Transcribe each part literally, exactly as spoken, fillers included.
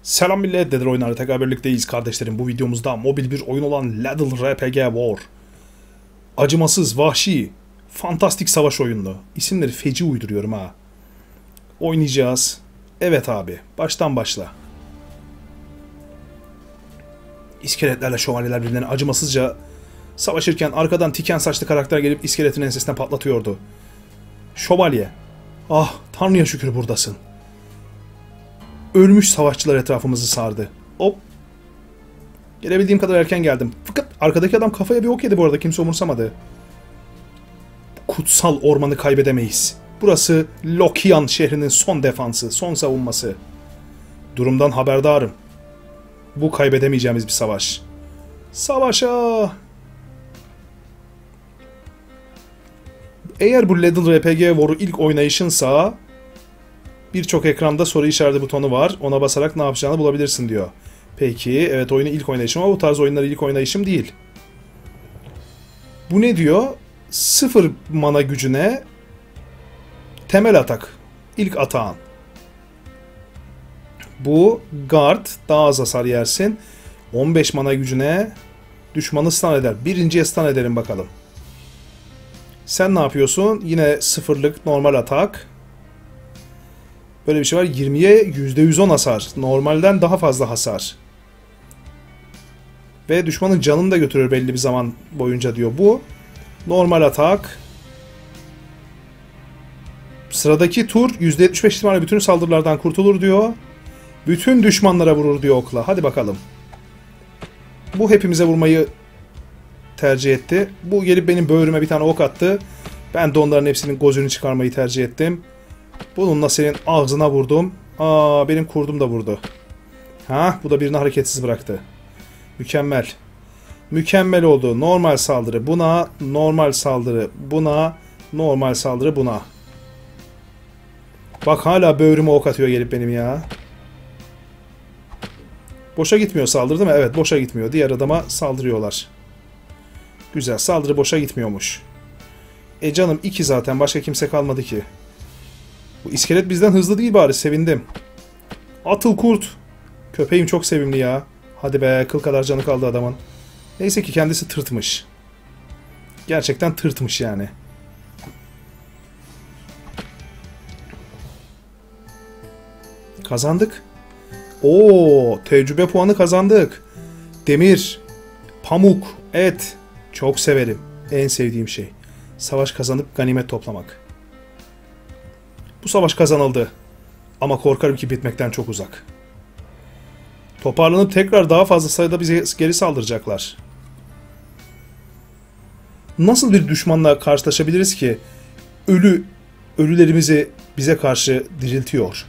Selam millet, Ladder oyunları tekrar birlikteyiz kardeşlerim. Bu videomuzda mobil bir oyun olan Ladder R P G War. Acımasız, vahşi, fantastik savaş oyunu. İsimleri feci uyduruyorum ha. Oynayacağız. Evet abi, baştan başla. İskeletlerle şövalyeler birbirlerine acımasızca savaşırken arkadan tiken saçlı karakter gelip iskeletin ensesine patlatıyordu. Şövalye. Ah, Tanrı'ya şükür buradasın. Ölmüş savaşçılar etrafımızı sardı. Hop. Gelebildiğim kadar erken geldim. Fakat arkadaki adam kafaya bir ok yedi bu arada. Kimse umursamadı. Kutsal ormanı kaybedemeyiz. Burası Lokian şehrinin son defansı, son savunması. Durumdan haberdarım. Bu kaybedemeyeceğimiz bir savaş. Savaşa! Eğer bu Ladder R P G War'u ilk oynayışınsa birçok ekranda soru işareti butonu var. Ona basarak ne yapacağını bulabilirsin diyor. Peki, evet oyunu ilk oynayışım ama bu tarz oyunları ilk oynayışım değil. Bu ne diyor? Sıfır mana gücüne temel atak. İlk atağın. Bu guard. Daha az hasar yersin. on beş mana gücüne düşmanı stun eder. Birinciye stun ederim bakalım. Sen ne yapıyorsun? Yine sıfırlık normal atak. Böyle bir şey var. yirmiye yüzde yüz on hasar. Normalden daha fazla hasar. Ve düşmanın canını da götürür belli bir zaman boyunca diyor bu. Normal atak. Sıradaki tur yüzde yetmiş beş ihtimalle bütün saldırılardan kurtulur diyor. Bütün düşmanlara vurur diyor okla. Hadi bakalım. Bu hepimize vurmayı tercih etti. Bu gelip benim böğrüme bir tane ok attı. Ben de onların hepsinin gözünü çıkarmayı tercih ettim. Bununla senin ağzına vurdum. Aa, benim kurdum da vurdu. Ha, bu da birini hareketsiz bıraktı. Mükemmel. Mükemmel oldu. Normal saldırı buna, normal saldırı buna, normal saldırı buna. Bak hala böğrüme ok atıyor gelip benim ya. Boşa gitmiyor saldırı değil mi? Evet, boşa gitmiyor. Diğer adama saldırıyorlar. Güzel, saldırı boşa gitmiyormuş. E canım iki zaten, başka kimse kalmadı ki. Bu iskelet bizden hızlı değil bari, sevindim. Atıl kurt. Köpeğim çok sevimli ya. Hadi be, kıl kadar canı kaldı adamın. Neyse ki kendisi tırtmış. Gerçekten tırtmış yani. Kazandık. Oo, tecrübe puanı kazandık. Demir, pamuk, et. Çok severim. En sevdiğim şey. Savaş kazanıp ganimet toplamak. Bu savaş kazanıldı. Ama korkarım ki bitmekten çok uzak. Toparlanıp tekrar daha fazla sayıda bize geri saldıracaklar. Nasıl bir düşmanla karşılaşabiliriz ki ölü ölülerimizi bize karşı diriltiyor?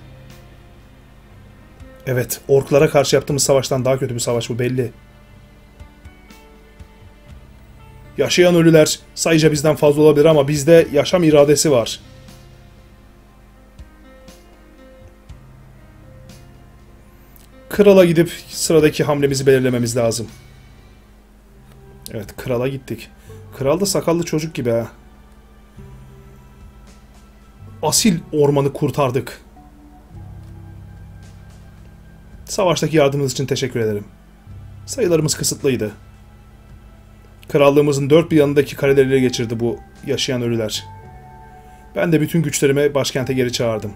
Evet, orklara karşı yaptığımız savaştan daha kötü bir savaş bu, belli. Yaşayan ölüler sayıca bizden fazla olabilir ama bizde yaşam iradesi var. Krala gidip sıradaki hamlemizi belirlememiz lazım. Evet, krala gittik. Kral da sakallı çocuk gibi ha. Asil ormanı kurtardık. Savaştaki yardımınız için teşekkür ederim. Sayılarımız kısıtlıydı. Krallığımızın dört bir yanındaki kaleleri ele geçirdi bu yaşayan ölüler. Ben de bütün güçlerimi başkente geri çağırdım.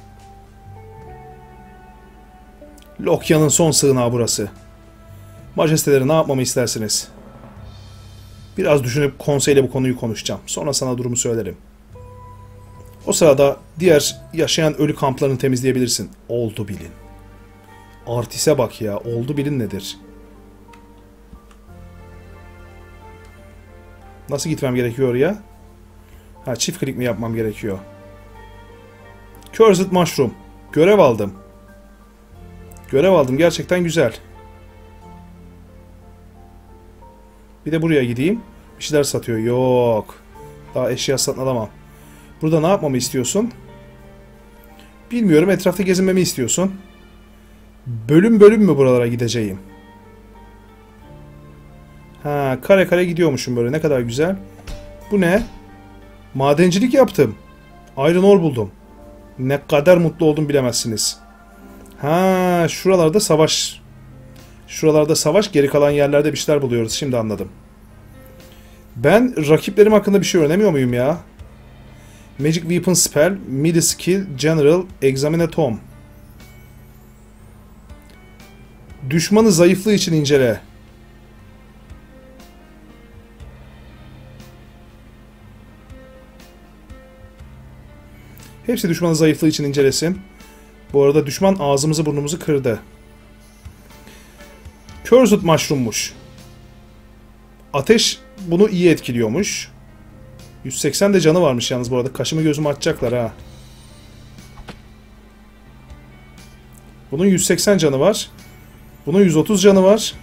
Lokya'nın son sığınağı burası. Majesteleri ne yapmamı istersiniz? Biraz düşünüp konseyle bu konuyu konuşacağım. Sonra sana durumu söylerim. O sırada diğer yaşayan ölü kamplarını temizleyebilirsin. Oldu bilin. Artise bak ya. Oldu bilin nedir? Nasıl gitmem gerekiyor ya? Ha, çift klik mi yapmam gerekiyor? Cursed Mushroom. Görev aldım. Görev aldım. Gerçekten güzel. Bir de buraya gideyim. Bir şeyler satıyor. Yok. Daha eşya satın alamam. Burada ne yapmamı istiyorsun? Bilmiyorum. Etrafta gezinmemi istiyorsun. Bölüm bölüm mü buralara gideceğim? Ha, kare kare gidiyormuşum böyle. Ne kadar güzel. Bu ne? Madencilik yaptım. Iron ore buldum. Ne kadar mutlu oldum bilemezsiniz. Ha, şuralarda savaş. Şuralarda savaş, geri kalan yerlerde bir şeyler buluyoruz. Şimdi anladım. Ben rakiplerim hakkında bir şey öğrenemiyor muyum ya? Magic Weapon Spell, Midi Skill, General, Examine Tome. Düşmanı zayıflığı için incele. Hepsi düşmanın zayıflığı için incelesin. Bu arada düşman ağzımızı burnumuzu kırdı. Cursed Mushroom'muş. Ateş bunu iyi etkiliyormuş. yüz seksen de canı varmış yalnız bu arada. Kaşımı gözümü açacaklar ha. Bunun yüz seksen canı var. Bunun yüz otuz canı var.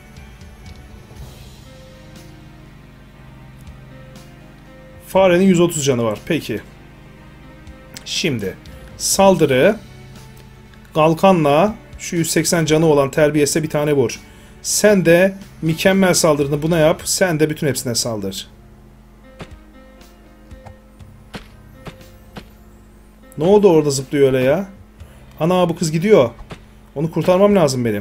Farenin yüz otuz canı var. Peki. Şimdi saldırı kalkanla şu yüz seksen canı olan terbiyesine bir tane vur. Sen de mükemmel saldırını buna yap. Sen de bütün hepsine saldır. Ne oldu orada zıplıyor öyle ya? Ana bu kız gidiyor. Onu kurtarmam lazım benim.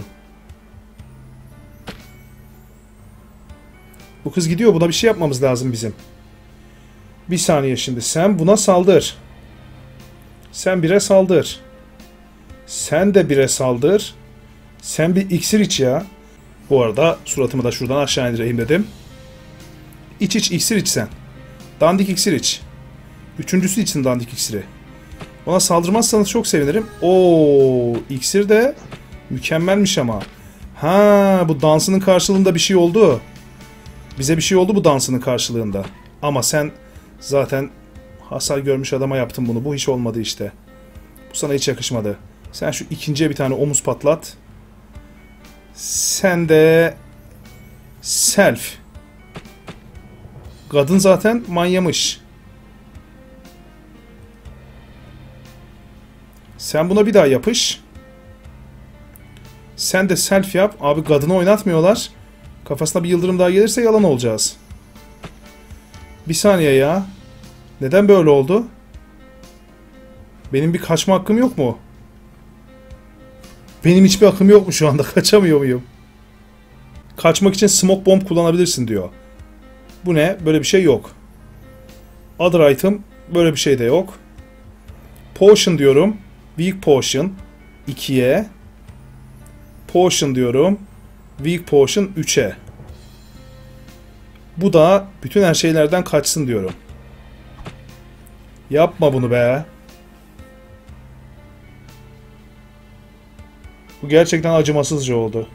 Bu kız gidiyor. Buna bir şey yapmamız lazım bizim. Bir saniye şimdi. Sen buna saldır. Sen bire saldır. Sen de bire saldır. Sen bir iksir iç ya. Bu arada suratımı da şuradan aşağı indireyim dedim. İç iç iksir iç sen. Dandik iksir iç. Üçüncüsü için dandik iksiri. Ona saldırmazsanız çok sevinirim. Oo, iksir de mükemmelmiş ama. Ha, bu dansının karşılığında bir şey oldu. Bize bir şey oldu bu dansının karşılığında. Ama sen zaten hasar görmüş adama yaptın bunu. Bu hiç olmadı işte. Bu sana hiç yakışmadı. Sen şu ikinciye bir tane omuz patlat. Sen de self. Kadın zaten manyamış. Sen buna bir daha yapış. Sen de self yap. Abi kadını oynatmıyorlar. Kafasına bir yıldırım daha gelirse yalan olacağız. Bir saniye ya. Neden böyle oldu? Benim bir kaçma hakkım yok mu? Benim hiçbir hakkım yok mu şu anda? Kaçamıyor muyum? Kaçmak için smoke bomb kullanabilirsin diyor. Bu ne? Böyle bir şey yok. Other item. Böyle bir şey de yok. Potion diyorum. Weak potion. ikiye. Potion diyorum. Weak potion üçe. Bu da bütün her şeylerden kaçsın diyorum. Yapma bunu be. Bu gerçekten acımasızca oldu.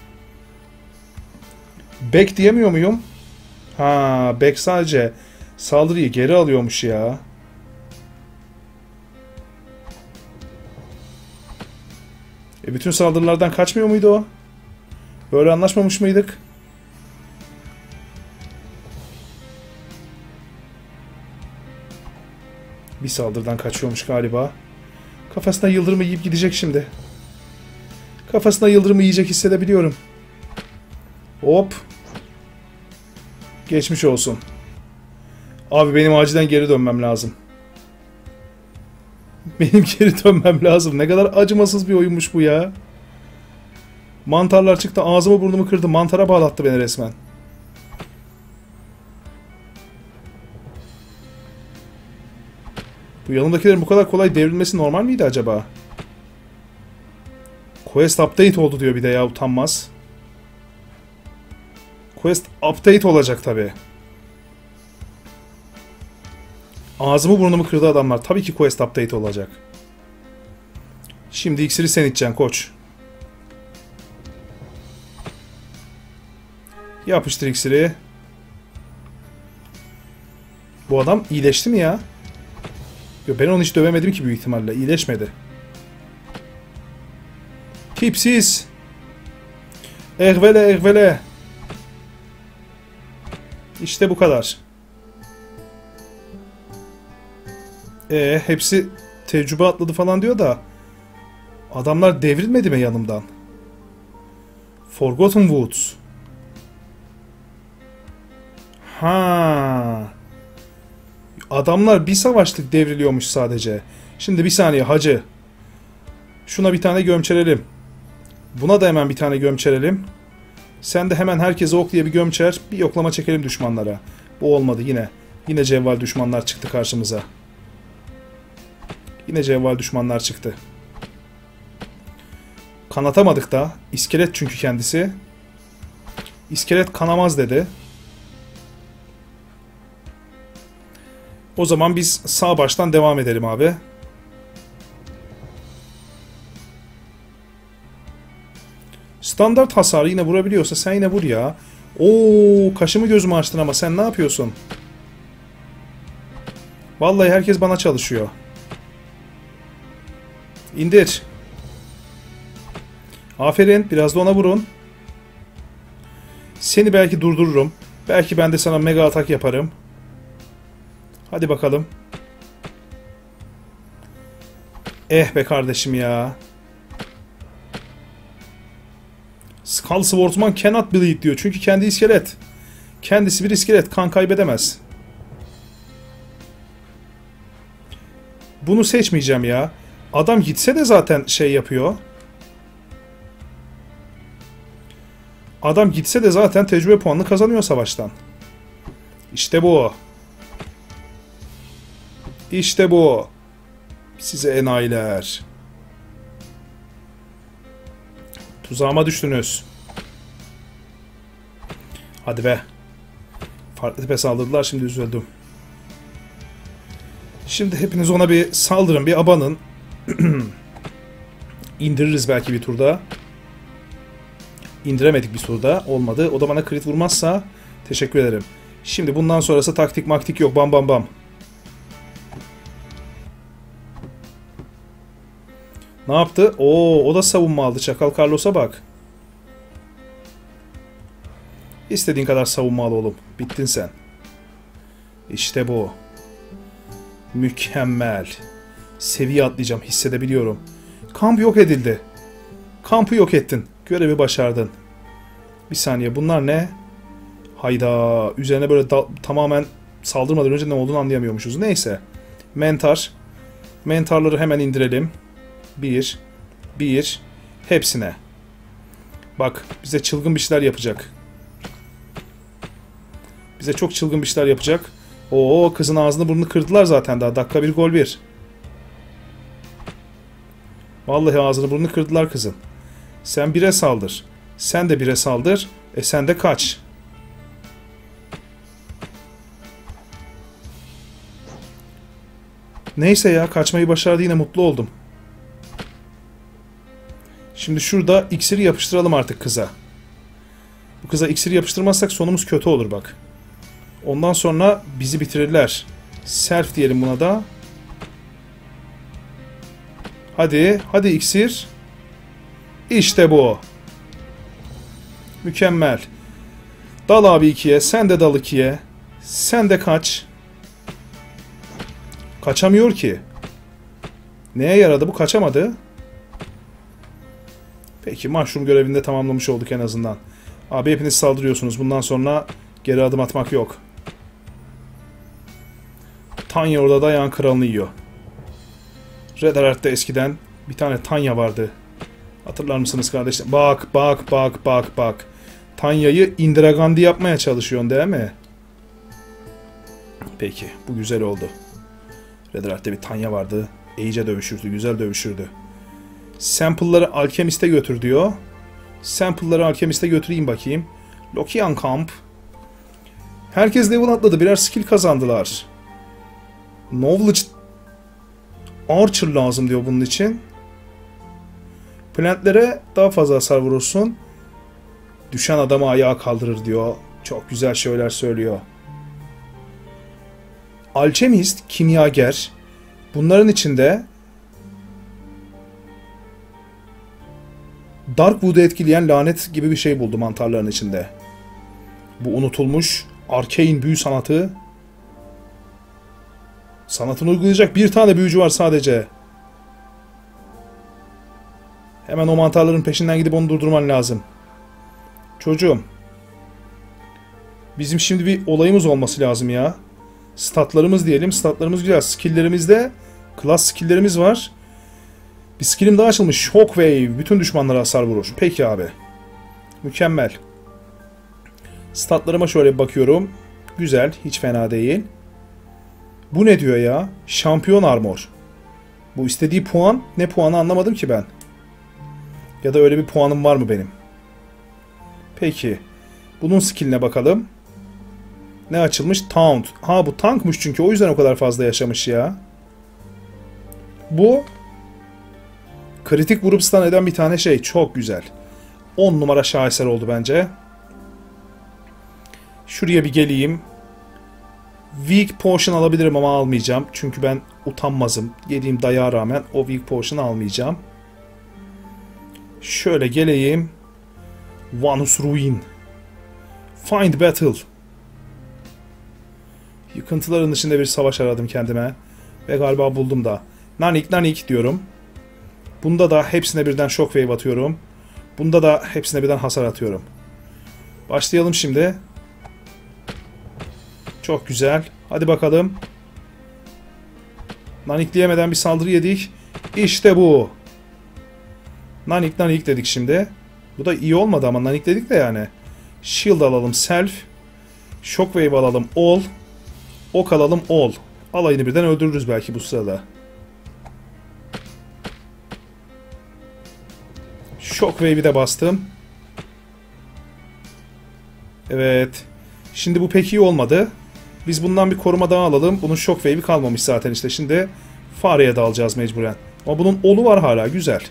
Back diyemiyor muyum? Ha, back sadece saldırıyı geri alıyormuş ya. E bütün saldırılardan kaçmıyor muydu o? Böyle anlaşmamış mıydık? Bir saldırıdan kaçıyormuş galiba. Kafasına yıldırımı yiyip gidecek şimdi. Kafasına yıldırımı yiyecek hissedebiliyorum. Hop. Geçmiş olsun. Abi benim acilen geri dönmem lazım. Benim geri dönmem lazım. Ne kadar acımasız bir oyunmuş bu ya. Mantarlar çıktı. Ağzımı burnumu kırdı. Mantara bağlattı beni resmen. Bu yanımdakilerin bu kadar kolay devrilmesi normal miydi acaba? Quest update oldu diyor bir de ya, utanmaz. Quest update olacak tabi. Ağzımı burnumu kırdı adamlar. Tabii ki quest update olacak. Şimdi iksiri sen içeceksin koç. Yapıştır iksiri. Bu adam iyileşti mi ya? Yo, ben onu hiç dövemedim ki büyük ihtimalle. İyileşmedi. Tipsiz. Ehvele ehvele. İşte bu kadar. Ee, hepsi tecrübe atladı falan diyor da adamlar devrilmedi mi yanımdan? Forgotten Woods. Ha. Adamlar bir savaşlık devriliyormuş sadece. Şimdi bir saniye hacı. Şuna bir tane gömçerelim. Buna da hemen bir tane gömçerelim. Sen de hemen herkese ok diye bir gömçer. Bir yoklama çekelim düşmanlara. Bu olmadı yine. Yine cevval düşmanlar çıktı karşımıza. Yine cevval düşmanlar çıktı. Kanatamadık da. İskelet çünkü kendisi. İskelet kanamaz dedi. O zaman biz sağ baştan devam edelim abi. Standart hasarı yine vurabiliyorsa sen yine vur ya. Oo, kaşımı gözümü açtın ama sen ne yapıyorsun? Vallahi herkes bana çalışıyor. İndir. Aferin. Biraz da ona vurun. Seni belki durdururum. Belki ben de sana mega atak yaparım. Hadi bakalım. Eh be kardeşim ya. Skull Swordsman cannot bleed diyor. Çünkü kendi iskelet. Kendisi bir iskelet. Kan kaybedemez. Bunu seçmeyeceğim ya. Adam gitse de zaten şey yapıyor. Adam gitse de zaten tecrübe puanını kazanıyor savaştan. İşte bu. İşte bu. Size enayiler. Tuzağıma düştünüz. Hadi be. Farklı tipe saldırdılar, şimdi üzüldüm. Şimdi hepiniz ona bir saldırın, bir abanın. İndiririz belki bir turda. İndiremedik bir turda. Olmadı. O da bana crit vurmazsa teşekkür ederim. Şimdi bundan sonrası taktik maktik yok. Bam bam bam. Ne yaptı? Oo, o da savunma aldı. Çakal Carlos'a bak. İstediğin kadar savunma al oğlum. Bittin sen. İşte bu. Mükemmel. Seviye atlayacağım. Hissedebiliyorum. Kamp yok edildi. Kampı yok ettin. Görevi başardın. Bir saniye. Bunlar ne? Hayda. Üzerine böyle tamamen saldırmadan önce ne olduğunu anlayamıyormuşuz. Neyse. Mentar. Mentarları hemen indirelim. Bir. Bir. Hepsine. Bak. Bize çılgın bir şeyler yapacak. Bize çok çılgın bir şeyler yapacak. Oo, kızın ağzını burnunu kırdılar zaten daha. Dakika bir gol bir. Vallahi ağzını burnunu kırdılar kızın. Sen bire saldır. Sen de bire saldır. E sen de kaç. Neyse ya, kaçmayı başardı, yine mutlu oldum. Şimdi şurada iksiri yapıştıralım artık kıza. Bu kıza iksiri yapıştırmazsak sonumuz kötü olur bak. Ondan sonra bizi bitirirler. Self diyelim buna da. Hadi, hadi iksir. İşte bu. Mükemmel. Dal abi ikiye, sen de dal ikiye. Sen de kaç. Kaçamıyor ki. Neye yaradı bu? Kaçamadı. Peki, mushroom görevini de tamamlamış olduk en azından. Abi hepiniz saldırıyorsunuz. Bundan sonra geri adım atmak yok. Tanya orada da yan kralını yiyor. Red Alert'te eskiden bir tane Tanya vardı. Hatırlar mısınız kardeşler? Bak bak bak bak bak. Tanya'yı Indira Gandhi yapmaya çalışıyorsun değil mi? Peki, bu güzel oldu. Red Alert'te bir Tanya vardı. İyice dövüşürdü, güzel dövüşürdü. Sample'ları Alchemist'e götür diyor. Sample'ları Alchemist'e götüreyim bakayım. Lokian Camp. Herkes level atladı. Birer skill kazandılar. Knowledge Archer lazım diyor bunun için. Plantlere daha fazla hasar vurursun. Düşen adamı ayağa kaldırır diyor. Çok güzel şeyler söylüyor. Alchemist, kimyager. Bunların içinde Darkwood'u etkileyen lanet gibi bir şey buldu mantarların içinde. Bu unutulmuş arcane büyü sanatı. Sanatını uygulayacak bir tane büyücü var sadece. Hemen o mantarların peşinden gidip onu durdurman lazım. Çocuğum. Bizim şimdi bir olayımız olması lazım ya. Statlarımız diyelim. Statlarımız güzel. Skill'lerimizde class skill'lerimiz var. Bir skillim daha açılmış. Shockwave. Bütün düşmanlara hasar vurur. Peki abi. Mükemmel. Statlarıma şöyle bir bakıyorum. Güzel. Hiç fena değil. Bu ne diyor ya? Şampiyon armor. Bu istediği puan. Ne puanı anlamadım ki ben. Ya da öyle bir puanım var mı benim? Peki. Bunun skilline bakalım. Ne açılmış? Taunt. Ha bu tankmış çünkü. O yüzden o kadar fazla yaşamış ya. Bu kritik vurup stun eden bir tane şey. Çok güzel. on numara şaheser oldu bence. Şuraya bir geleyim. Weak Potion alabilirim ama almayacağım. Çünkü ben utanmazım. Yediğim dayağa rağmen o Weak Potion'ı almayacağım. Şöyle geleyim. Vanus Ruin. Find Battle. Yıkıntıların içinde bir savaş aradım kendime. Ve galiba buldum da. Nanik nanik diyorum. Bunda da hepsine birden Shockwave atıyorum. Bunda da hepsine birden hasar atıyorum. Başlayalım şimdi. Çok güzel. Hadi bakalım. Nanikleyemeden bir saldırı yedik. İşte bu. Nanik nanik dedik şimdi. Bu da iyi olmadı ama nanik dedik de yani. Shield alalım self. Shockwave alalım all. Ok alalım all. Alayını birden öldürürüz belki bu sırada. Shockwave'i de bastım. Evet. Şimdi bu pek iyi olmadı. Biz bundan bir koruma daha alalım. Bunun Shockwave'i kalmamış zaten işte. Şimdi fareye dalacağız mecburen. Ama bunun olu var hala. Güzel.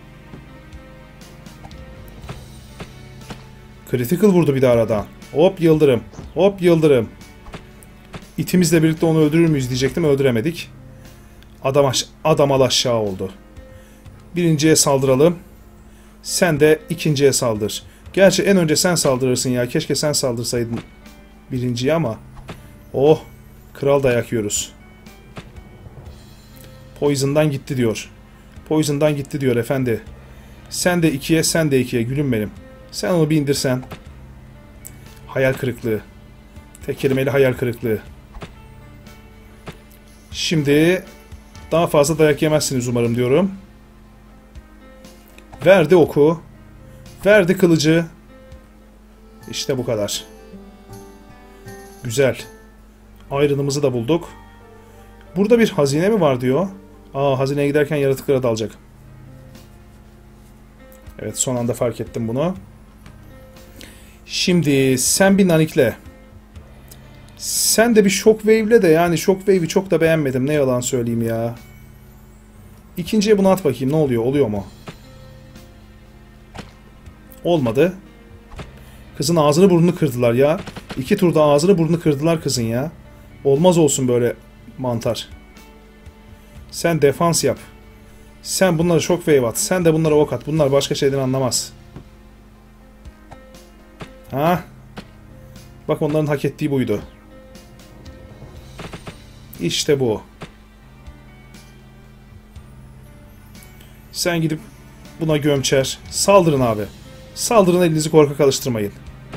Critical vurdu bir de aradan. Hop yıldırım. Hop yıldırım. İtimizle birlikte onu öldürür müyüz diyecektim. Öldüremedik. Adam, aş adam al aşağı oldu. Birinciye saldıralım. Sen de ikinciye saldır. Gerçi en önce sen saldırırsın ya. Keşke sen saldırsaydın birinciye ama. Oh. Kral dayak yiyoruz. Poison'dan gitti diyor. Poison'dan gitti diyor efendi. Sen de ikiye, sen de ikiye. Gülüm benim. Sen onu bir indirsen. Hayal kırıklığı. Tek kelimeyle hayal kırıklığı. Şimdi daha fazla dayak yemezsiniz umarım diyorum. Verdi oku. Verdi kılıcı. İşte bu kadar. Güzel. Ayrınımızı da bulduk. Burada bir hazine mi var diyor. Aa, hazineye giderken yaratıklara dalacak. Evet, son anda fark ettim bunu. Şimdi sen bir nanikle. Sen de bir Shockwave'le de, yani Shockwave'i çok da beğenmedim. Ne yalan söyleyeyim ya. İkinciye bunu at bakayım. Ne oluyor? Oluyor mu? Olmadı. Kızın ağzını burnunu kırdılar ya. İki turda ağzını burnunu kırdılar kızın ya. Olmaz olsun böyle mantar. Sen defans yap. Sen bunlara Shockwave at. Sen de bunlara ok at. Bunlar başka şeyden anlamaz. Ha? Bak, onların hak ettiği buydu. İşte bu. Sen gidip buna gömçer. Saldırın abi. Saldırın, elinizi korkak alıştırmayın.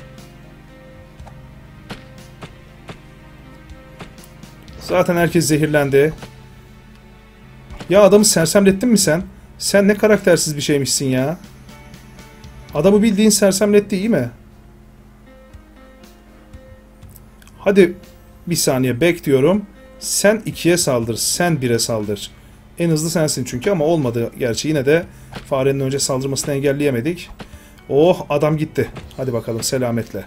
Zaten herkes zehirlendi. Ya adamı sersemlettin mi sen? Sen ne karaktersiz bir şeymişsin ya. Adamı bildiğin sersemletti, iyi mi? Hadi bir saniye bek diyorum. Sen ikiye saldır. Sen bire saldır. En hızlı sensin çünkü, ama olmadı. Gerçi yine de farenin önce saldırmasını engelleyemedik. Oh, adam gitti. Hadi bakalım selametle.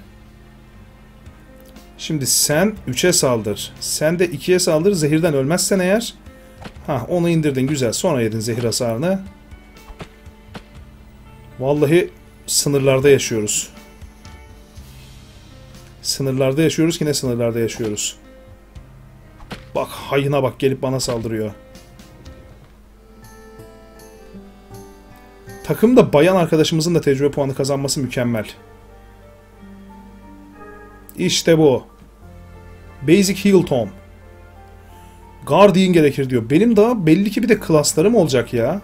Şimdi sen üçe saldır. Sen de ikiye saldır. Zehirden ölmezsen eğer. Ha, onu indirdin, güzel. Sonra yedin zehir hasarını. Vallahi sınırlarda yaşıyoruz. Sınırlarda yaşıyoruz ki ne sınırlarda yaşıyoruz. Bak hayına bak, gelip bana saldırıyor. Takımda bayan arkadaşımızın da tecrübe puanı kazanması mükemmel. İşte bu. Basic Heal Tome. Guardian gerekir diyor. Benim daha belli ki bir de klaslarım olacak ya.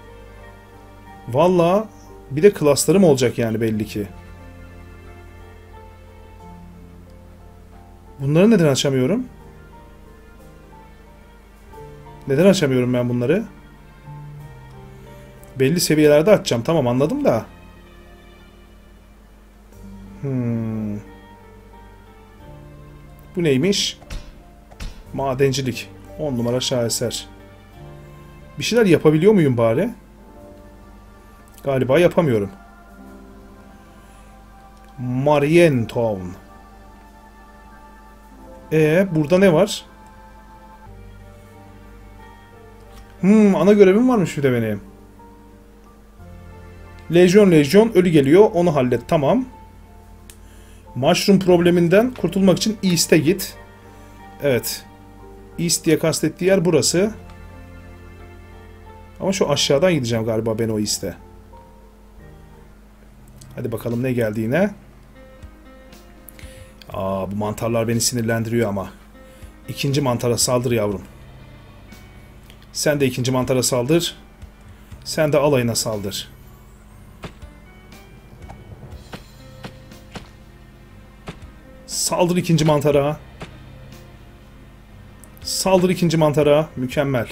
Valla bir de klaslarım olacak yani belli ki. Bunları neden açamıyorum? Neden açamıyorum ben bunları? Belli seviyelerde atacağım. Tamam, anladım da. Hmm. Bu neymiş? Madencilik. on numara şaheser. Bir şeyler yapabiliyor muyum bari? Galiba yapamıyorum. Marientown. Ee, burada ne var? Hmm, ana görevim varmış bir de benim. Lejyon lejyon ölü geliyor. Onu hallet. Tamam. Mushroom probleminden kurtulmak için East'e git. Evet. East diye kastettiği yer burası. Ama şu aşağıdan gideceğim galiba ben o East'e. Hadi bakalım ne geldi yine. Aa, bu mantarlar beni sinirlendiriyor ama. İkinci mantara saldır yavrum. Sen de ikinci mantara saldır. Sen de alayına saldır. Saldır ikinci mantara. Saldır ikinci mantara. Mükemmel.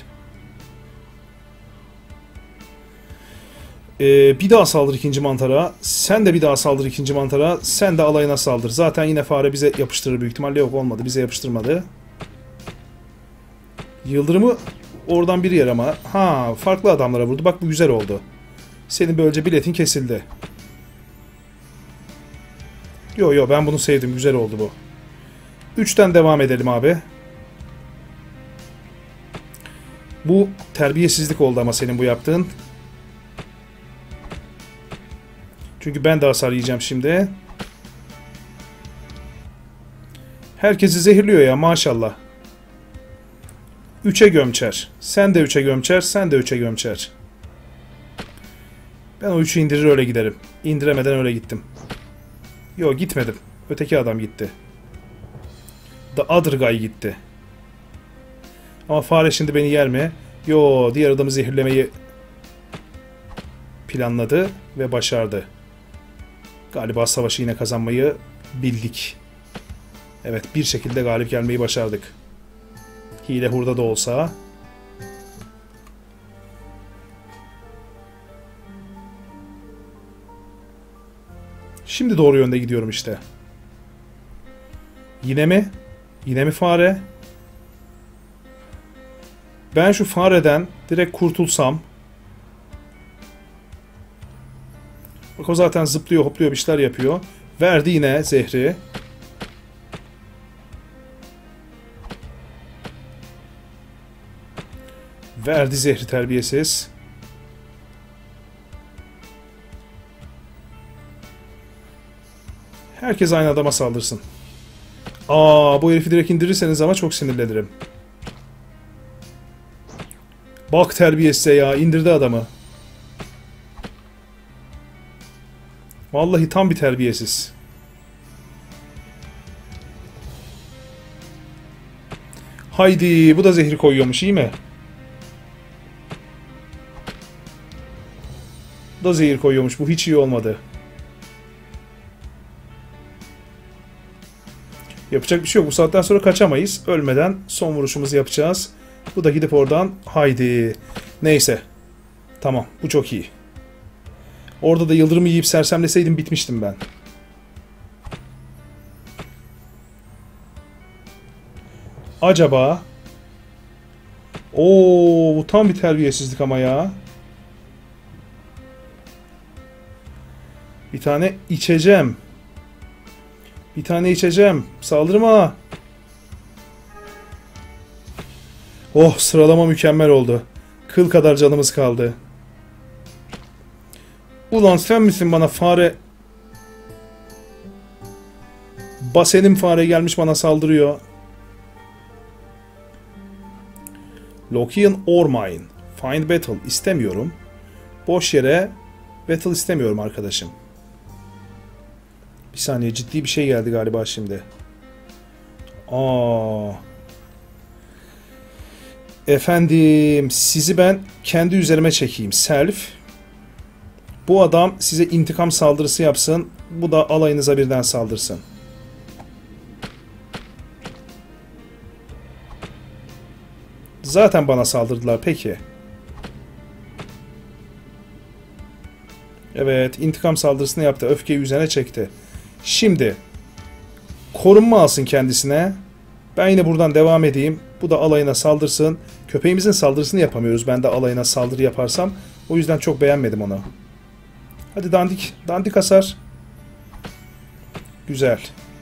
Ee, bir daha saldır ikinci mantara. Sen de bir daha saldır ikinci mantara. Sen de alayına saldır. Zaten yine fare bize yapıştırır büyük ihtimalle. Yok, olmadı. Bize yapıştırmadı. Yıldırımı oradan bir yer ama. Ha, farklı adamlara vurdu. Bak, bu güzel oldu. Senin böylece biletin kesildi. Yo yo, ben bunu sevdim. Güzel oldu bu. üçten devam edelim abi. Bu terbiyesizlik oldu ama senin bu yaptığın. Çünkü ben de hasar yiyeceğim şimdi. Herkesi zehirliyor ya maşallah. üçe gömçer. Sen de üçe gömçer. Sen de üçe gömçer. Ben o üçü indirir öyle giderim. İndiremeden öyle gittim. Yo, gitmedim. Öteki adam gitti. The other guy gitti. Ama fare şimdi beni yer mi? Yo, diğer adamı zehirlemeyi planladı ve başardı. Galiba savaşı yine kazanmayı bildik. Evet, bir şekilde galip gelmeyi başardık. Hile hurda da olsa. Şimdi doğru yönde gidiyorum işte. Yine mi? Yine mi fare? Ben şu fareden direkt kurtulsam. Bak, o zaten zıplıyor, hopluyor, bir şeyler yapıyor. Verdi yine zehri. Verdi zehri terbiyesiz. Herkes aynı adama saldırsın. Aa, bu herifi direkt indirirseniz ama çok sinirlenirim. Bak terbiyesize ya, indirdi adamı. Vallahi tam bir terbiyesiz. Haydi, bu da zehri koyuyormuş, iyi mi? Bu da zehir koyuyormuş, bu hiç iyi olmadı. Yapacak bir şey yok, bu saatten sonra kaçamayız. Ölmeden son vuruşumuzu yapacağız. Bu da gidip oradan, haydi. Neyse. Tamam, bu çok iyi. Orada da yıldırımı yiyip sersemleseydim bitmiştim ben. Acaba... Oo, bu tam bir terbiyesizlik ama ya. Bir tane içeceğim. Bir tane içeceğim. Saldırma. Oh, sıralama mükemmel oldu. Kıl kadar canımız kaldı. Ulan sen misin bana fare? Basenim fare gelmiş bana saldırıyor. Lokian Ormine. Find battle. İstemiyorum. Boş yere battle istemiyorum arkadaşım. Bir saniye, ciddi bir şey geldi galiba şimdi. Aa. Efendim, sizi ben kendi üzerime çekeyim. Self. Bu adam size intikam saldırısı yapsın. Bu da alayınıza birden saldırsın. Zaten bana saldırdılar, peki. Evet, intikam saldırısını yaptı. Öfkeyi üzerine çekti. Şimdi korunma alsın kendisine. Ben yine buradan devam edeyim. Bu da alayına saldırsın. Köpeğimizin saldırısını yapamıyoruz. Ben de alayına saldırı yaparsam. O yüzden çok beğenmedim onu. Hadi dandik. Dandik hasar. Güzel.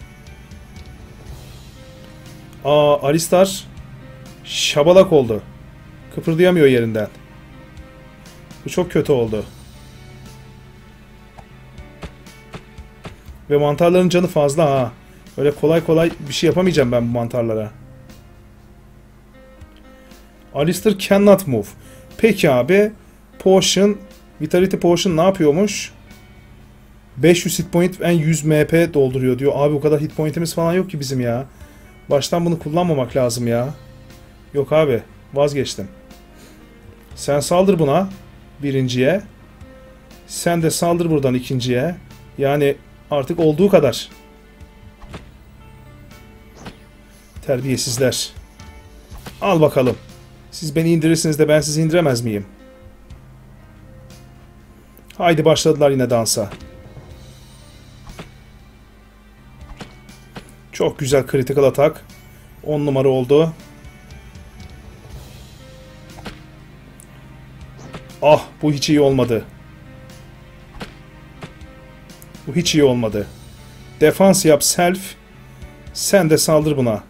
Aa, Alistar şabalak oldu. Kıpırdayamıyor yerinden. Bu çok kötü oldu. Ve mantarların canı fazla ha. Öyle kolay kolay bir şey yapamayacağım ben bu mantarlara. Alistar cannot move. Peki abi. Potion, Vitality Potion ne yapıyormuş? beş yüz hit point ve yüz M P dolduruyor diyor. Abi o kadar hit pointimiz falan yok ki bizim ya. Baştan bunu kullanmamak lazım ya. Yok abi. Vazgeçtim. Sen saldır buna. Birinciye. Sen de saldır buradan ikinciye. Yani artık olduğu kadar. Terbiyesizler. Al bakalım. Siz beni indirirsiniz de ben sizi indiremez miyim? Haydi başladılar yine dansa. Çok güzel critical atak. on numara oldu. Ah, bu hiç iyi olmadı. Bu hiç iyi olmadı. Defans yap self. Sen de saldır buna.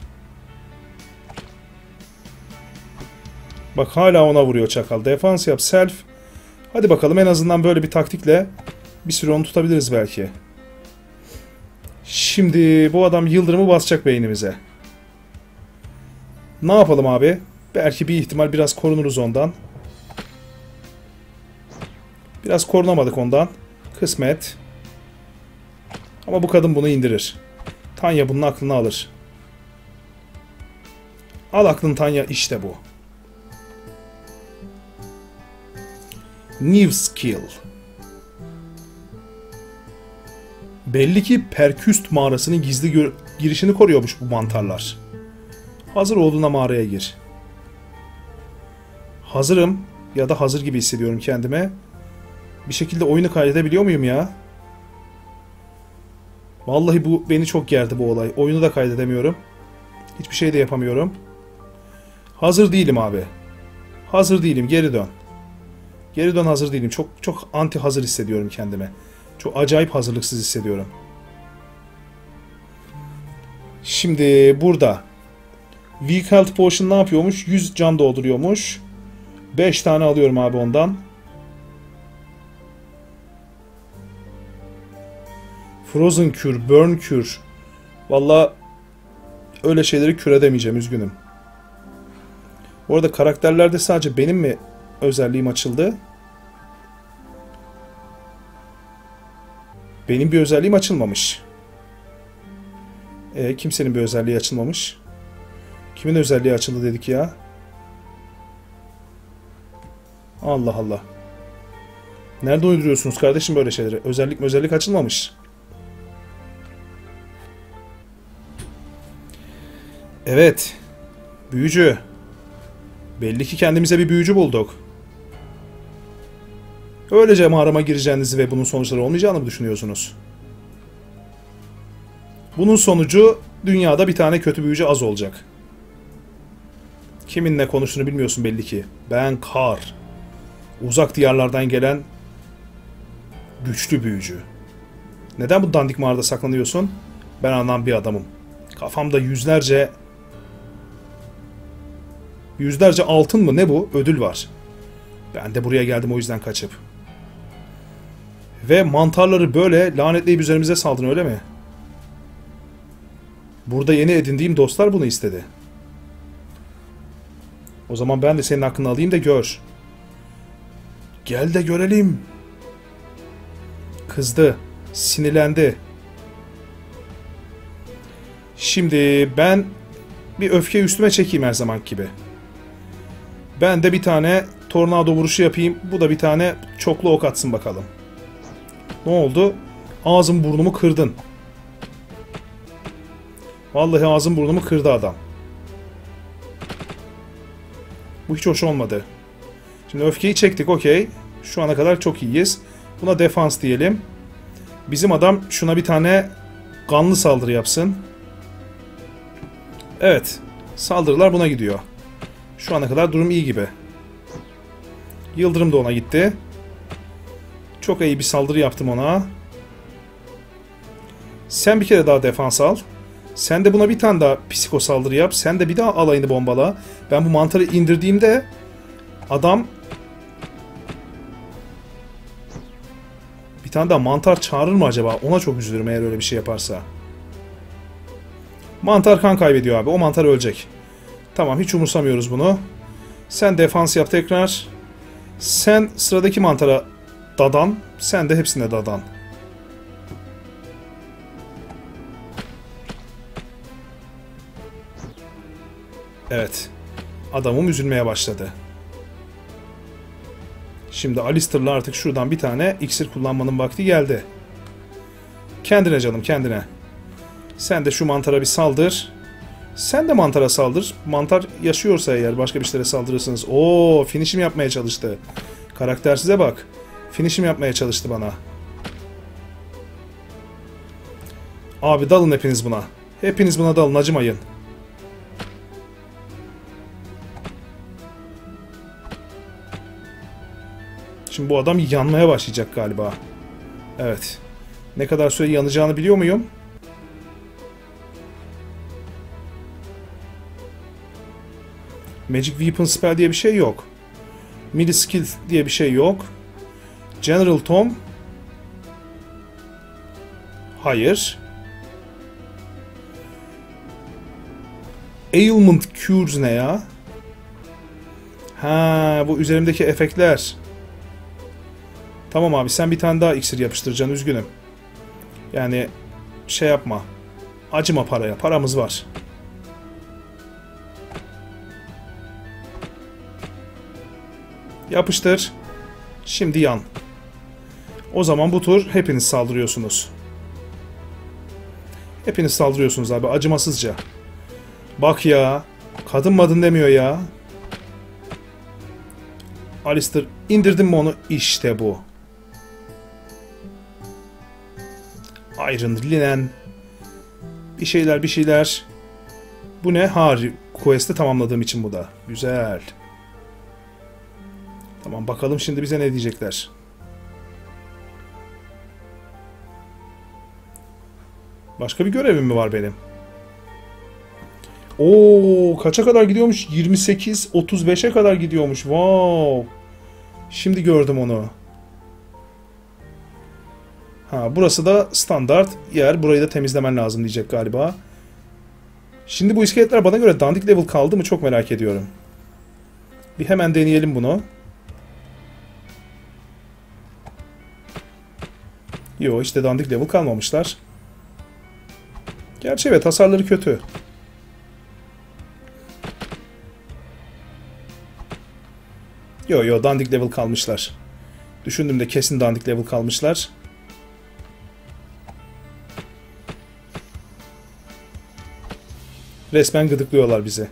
Bak hala ona vuruyor çakal. Defans yap self. Hadi bakalım, en azından böyle bir taktikle bir süre onu tutabiliriz belki. Şimdi bu adam yıldırımı basacak beynimize. Ne yapalım abi? Belki bir ihtimal biraz korunuruz ondan. Biraz korunamadık ondan. Kısmet. Ama bu kadın bunu indirir. Tanya bunun aklını alır. Al aklını Tanya, işte bu. New skill. Belli ki Perküst mağarasının gizli girişini koruyormuş bu mantarlar. Hazır olduğuna mağaraya gir. Hazırım ya da hazır gibi hissediyorum kendime. Bir şekilde oyunu kaydedebiliyor muyum ya? Vallahi bu beni çok gerdi bu olay. Oyunu da kaydedemiyorum. Hiçbir şey de yapamıyorum. Hazır değilim abi. Hazır değilim, geri dön. Geri dön, hazır değilim. Çok çok anti hazır hissediyorum kendime. Çok acayip hazırlıksız hissediyorum. Şimdi burada Weak Health Potion ne yapıyormuş? yüz can dolduruyormuş. beş tane alıyorum abi ondan. Frozen Cure, Burn Cure. Valla öyle şeyleri kür edemeyeceğim, üzgünüm. Bu arada karakterlerde sadece benim mi özelliğim açıldı? Benim bir özelliğim açılmamış. E, kimsenin bir özelliği açılmamış. Kimin özelliği açıldı dedik ya? Allah Allah. Nerede uyduruyorsunuz kardeşim böyle şeyleri? Özellik mi özellik açılmamış. Evet. Büyücü. Belli ki kendimize bir büyücü bulduk. Öylece mağarama gireceğinizi ve bunun sonuçları olmayacağını mı düşünüyorsunuz? Bunun sonucu dünyada bir tane kötü büyücü az olacak. Kiminle konuştuğunu bilmiyorsun belli ki. Ben Kar. Uzak diyarlardan gelen güçlü büyücü. Neden bu dandik mağarada saklanıyorsun? Ben anlam bir adamım. Kafamda yüzlerce yüzlerce altın mı ne bu? Ödül var. Ben de buraya geldim o yüzden kaçıp. Ve mantarları böyle lanetleyip üzerimize saldırın, öyle mi? Burada yeni edindiğim dostlar bunu istedi. O zaman ben de senin hakkını alayım da gör. Gel de görelim. Kızdı. Sinirlendi. Şimdi ben bir öfke üstüme çekeyim her zaman gibi. Ben de bir tane tornado vuruşu yapayım. Bu da bir tane çoklu ok atsın bakalım. Ne oldu? Ağzım burnumu kırdın. Vallahi ağzım burnumu kırdı adam. Bu hiç hoş olmadı. Şimdi öfkeyi çektik, okey. Şu ana kadar çok iyiyiz. Buna defans diyelim. Bizim adam şuna bir tane kanlı saldırı yapsın. Evet. Saldırılar buna gidiyor. Şu ana kadar durum iyi gibi. Yıldırım da ona gitti. Çok iyi bir saldırı yaptım ona. Sen bir kere daha defans al. Sen de buna bir tane daha psiko saldırı yap. Sen de bir daha alayını bombala. Ben bu mantarı indirdiğimde adam bir tane daha mantar çağırır mı acaba? Ona çok üzülürüm eğer öyle bir şey yaparsa. Mantar kan kaybediyor abi. O mantar ölecek. Tamam, hiç umursamıyoruz bunu. Sen defans yap tekrar. Sen sıradaki mantara dadan. Sen de hepsine dadan. Evet. Adamım üzülmeye başladı. Şimdi Alistair'la artık şuradan bir tane iksir kullanmanın vakti geldi. Kendine canım, kendine. Sen de şu mantara bir saldır. Sen de mantara saldır. Mantar yaşıyorsa eğer başka bir şeylere saldırırsınız. Oo, finishim yapmaya çalıştı. Karakter size bak. Finishim yapmaya çalıştı bana. Abi dalın hepiniz buna. Hepiniz buna dalın, acımayın. Şimdi bu adam yanmaya başlayacak galiba. Evet. Ne kadar süre yanacağını biliyor muyum? Magic Weapon Spell diye bir şey yok. Melee Skill diye bir şey yok. General Tom. Hayır. Ailment Cures ne ya? Ha, bu üzerimdeki efektler. Tamam abi, sen bir tane daha iksir yapıştıracaksın, üzgünüm. Yani şey yapma. Acıma paraya, paramız var. Yapıştır. Şimdi yan. O zaman bu tur hepiniz saldırıyorsunuz. Hepiniz saldırıyorsunuz abi, acımasızca. Bak ya. Kadın madın demiyor ya. Alistair, indirdin mi onu? İşte bu. Iron Linen. Bir şeyler bir şeyler. Bu ne? Ha, quest'i tamamladığım için bu da. Güzel. Tamam, bakalım şimdi bize ne diyecekler. Başka bir görevim mi var benim? Oo, kaça kadar gidiyormuş? yirmi sekiz otuz beşe kadar gidiyormuş. Wow. Şimdi gördüm onu. Ha, burası da standart yer. Burayı da temizlemen lazım diyecek galiba. Şimdi bu iskeletler bana göre dandik level kaldı mı çok merak ediyorum. Bir hemen deneyelim bunu. Yo, işte dandik level kalmamışlar. Gerçi evet, hasarları kötü. Yo yo, dandik level kalmışlar. Düşündüğümde kesin dandik level kalmışlar. Resmen gıdıklıyorlar bizi.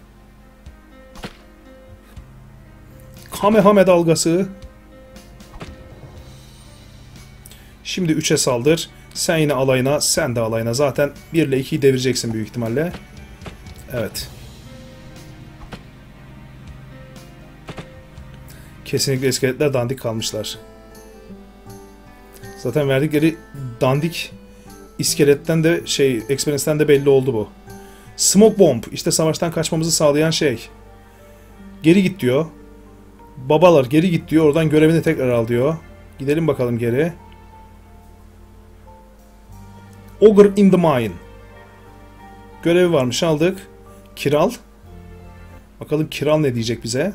Kamehame dalgası. Şimdi üçe saldır. Sen yine alayına, sen de alayına. Zaten bir ile ikiyi devireceksin büyük ihtimalle. Evet. Kesinlikle iskeletler dandik kalmışlar. Zaten verdikleri dandik iskeletten de şey, experience'ten de belli oldu bu. Smoke Bomb. İşte savaştan kaçmamızı sağlayan şey. Geri git diyor. Babalar geri git diyor. Oradan görevini tekrar al diyor. Gidelim bakalım geri. Ogre in the Mine. Görevi varmış, aldık. Kiral. Bakalım Kiral ne diyecek bize.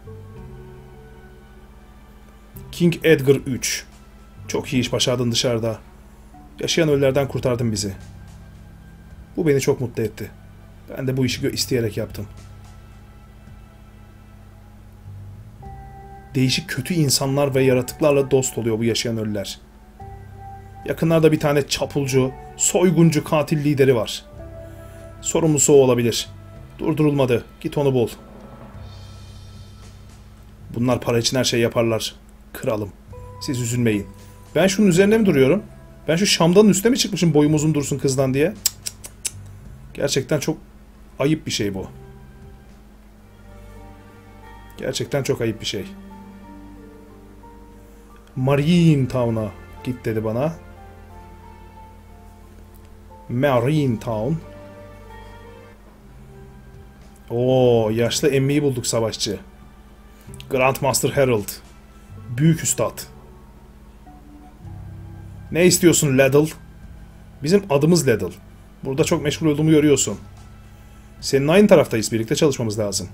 King Edgar üç. Çok iyi iş başardın dışarıda. Yaşayan ölülerden kurtardın bizi. Bu beni çok mutlu etti. Ben de bu işi isteyerek yaptım. Değişik kötü insanlar ve yaratıklarla dost oluyor bu yaşayan ölüler. Yakınlarda bir tane çapulcu, soyguncu katil lideri var. Sorumlusu o olabilir. Durdurulmadı. Git onu bul. Bunlar para için her şey yaparlar. Kralım. Siz üzülmeyin. Ben şunun üzerine mi duruyorum? Ben şu şamdanın üstüne mi çıkmışım boyum uzun dursun kızdan diye? Cık cık cık cık. Gerçekten çok ayıp bir şey bu. Gerçekten çok ayıp bir şey. Marine Town'a git dedi bana. Marine Town. Oo, yaşlı emmiyi bulduk savaşçı. Grandmaster Harold. Büyük üstad. Ne istiyorsun Laddle? Bizim adımız Laddle. Burada çok meşgul olduğumu görüyorsun. Senin aynı taraftayız. Birlikte çalışmamız lazım.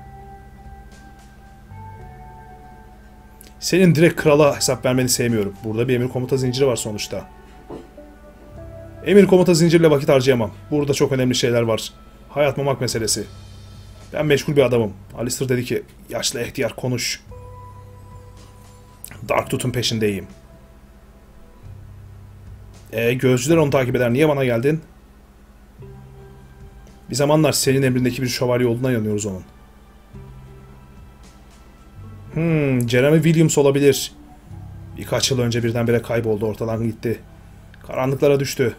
Senin direkt krala hesap vermeni sevmiyorum. Burada bir emir komuta zinciri var sonuçta. Emir komuta zincirle vakit harcayamam. Burada çok önemli şeyler var. Hayat mamak meselesi. Ben meşgul bir adamım. Alistair dedi ki, yaşlı ihtiyar konuş. Darktooth'un peşindeyim. E gözcüler onu takip eder. Niye bana geldin? Bir zamanlar senin emrindeki bir şövalye olduğuna inanıyoruz onun. Hmm, Jeremy Williams olabilir. Birkaç yıl önce birdenbire kayboldu, ortadan gitti. Karanlıklara düştü.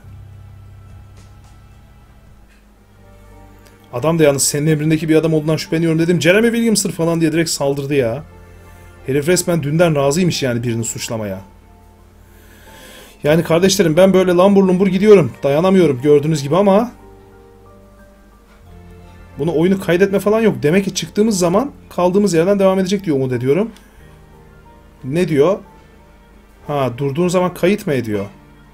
Adam da yalnız senin emrindeki bir adam olduğundan şüpheleniyorum dedim. Jeremy Williams'tır falan diye direkt saldırdı ya. Herif resmen dünden razıymış yani birini suçlamaya. Yani kardeşlerim ben böyle lambur lumbur gidiyorum. Dayanamıyorum gördüğünüz gibi ama... Bunu oyunu kaydetme falan yok. Demek ki çıktığımız zaman kaldığımız yerden devam edecek diye umut ediyorum. Ne diyor? Ha, durduğun zaman kayıt mı ediyor?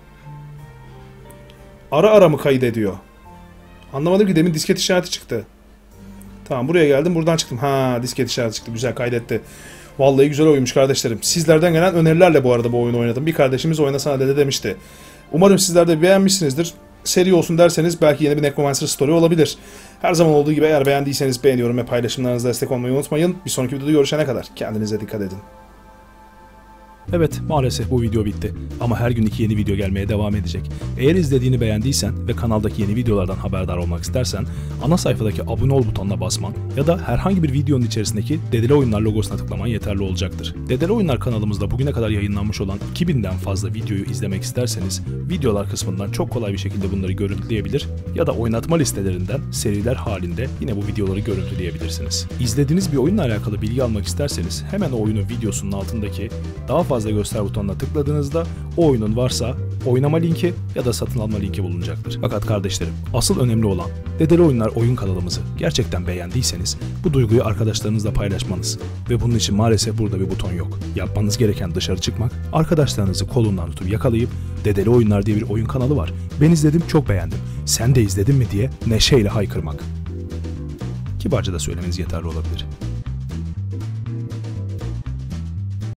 Ara ara mı kayıt ediyor? Anlamadım ki, demin disket işareti çıktı. Tamam, buraya geldim, buradan çıktım. Ha, disket işareti çıktı. Güzel, kaydetti. Vallahi güzel oyunmuş kardeşlerim. Sizlerden gelen önerilerle bu arada bu oyunu oynadım. Bir kardeşimiz oynasana dede demişti. Umarım sizler de beğenmişsinizdir. Seri olsun derseniz belki yeni bir Necromancer Story olabilir. Her zaman olduğu gibi eğer beğendiyseniz beğeniyorum ve paylaşımlarınızla destek olmayı unutmayın. Bir sonraki videoda görüşene kadar kendinize dikkat edin. Evet, maalesef bu video bitti. Ama her gün iki yeni video gelmeye devam edecek. Eğer izlediğini beğendiysen ve kanaldaki yeni videolardan haberdar olmak istersen, ana sayfadaki abone ol butonuna basman ya da herhangi bir videonun içerisindeki Dedele Oyunlar logosuna tıklaman yeterli olacaktır. Dedele Oyunlar kanalımızda bugüne kadar yayınlanmış olan iki binden fazla videoyu izlemek isterseniz, videolar kısmından çok kolay bir şekilde bunları görüntüleyebilir ya da oynatma listelerinden seriler halinde yine bu videoları görüntüleyebilirsiniz. İzlediğiniz bir oyunla alakalı bilgi almak isterseniz, hemen o oyunun videosunun altındaki daha fazla göster butonuna tıkladığınızda o oyunun varsa oynama linki ya da satın alma linki bulunacaktır. Fakat kardeşlerim, asıl önemli olan Dedele Oyunlar oyun kanalımızı gerçekten beğendiyseniz bu duyguyu arkadaşlarınızla paylaşmanız ve bunun için maalesef burada bir buton yok. Yapmanız gereken dışarı çıkmak, arkadaşlarınızı kolundan tutup yakalayıp Dedele Oyunlar diye bir oyun kanalı var. Ben izledim, çok beğendim. Sen de izledin mi diye neşeyle haykırmak. Kibarca da söylemeniz yeterli olabilir.